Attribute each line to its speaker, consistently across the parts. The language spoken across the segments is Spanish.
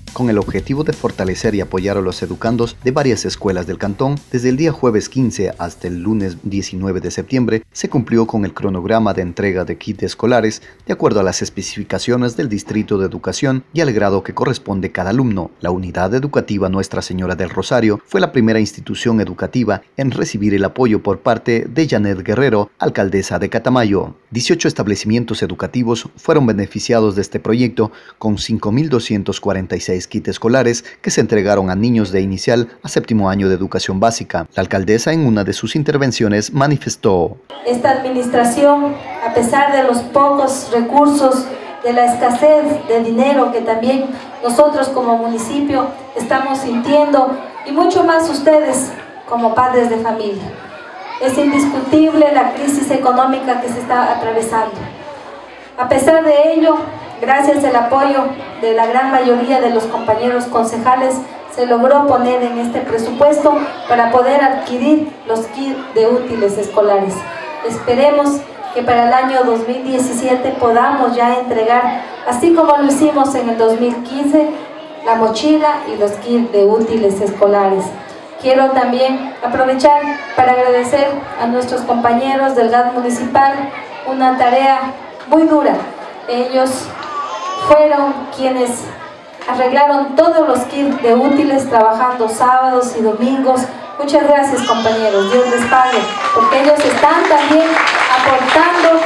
Speaker 1: con el objetivo de fortalecer y apoyar a los educandos de varias escuelas del cantón. Desde el día jueves 15 hasta el lunes 19 de septiembre se cumplió con el cronograma de entrega de kits escolares de acuerdo a las especificaciones del Distrito de Educación y al grado que corresponde cada alumno. La unidad educativa Nuestra Señora del Rosario fue la primera institución educativa en recibir el apoyo por parte de Janet Guerrero, alcaldesa de Catamayo. 18 establecimientos educativos fueron beneficiados de este proyecto con 5.246 kits escolares que se entregaron a niños de inicial a séptimo año de educación básica. La alcaldesa en una de sus intervenciones manifestó:
Speaker 2: esta administración, a pesar de los pocos recursos, de la escasez de dinero que también nosotros como municipio estamos sintiendo, y mucho más ustedes como padres de familia, es indiscutible la crisis económica que se está atravesando. A pesar de ello, gracias al apoyo de la gran mayoría de los compañeros concejales, se logró poner en este presupuesto para poder adquirir los kits de útiles escolares. Esperemos que para el año 2017 podamos ya entregar, así como lo hicimos en el 2015, la mochila y los kits de útiles escolares. Quiero también aprovechar para agradecer a nuestros compañeros del GAD municipal una tarea muy dura. Ellos fueron quienes arreglaron todos los kits de útiles trabajando sábados y domingos. Muchas gracias, compañeros, Dios les pague, porque ellos están también aportando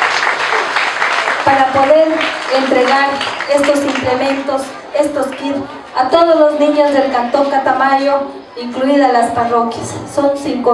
Speaker 2: para poder entregar estos implementos, estos kits a todos los niños del Cantón Catamayo, incluidas las parroquias. Son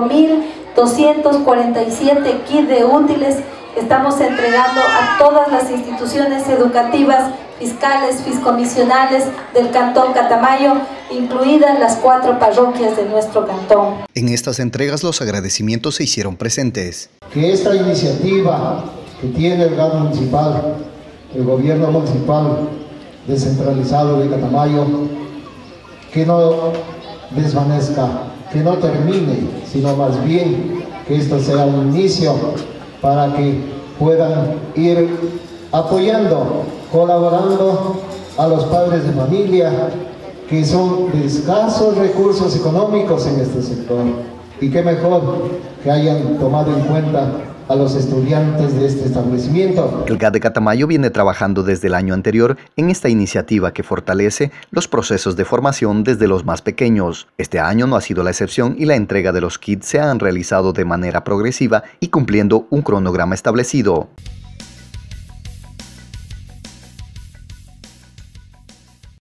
Speaker 2: 5.247 kits de útiles que estamos entregando a todas las instituciones educativas, fiscales, fiscomisionales del Cantón Catamayo, incluidas las 4 parroquias de nuestro cantón.
Speaker 1: En estas entregas los agradecimientos se hicieron presentes.
Speaker 3: Que esta iniciativa que tiene el GAD municipal, el gobierno municipal descentralizado de Catamayo, que no desvanezca, que no termine, sino más bien que esto sea un inicio para que puedan ir apoyando, colaborando a los padres de familia que son de escasos recursos económicos en este sector. Y qué mejor que hayan tomado en cuenta a los estudiantes de este establecimiento.
Speaker 1: El GAD de Catamayo viene trabajando desde el año anterior en esta iniciativa que fortalece los procesos de formación desde los más pequeños. Este año no ha sido la excepción y la entrega de los kits se han realizado de manera progresiva y cumpliendo un cronograma establecido.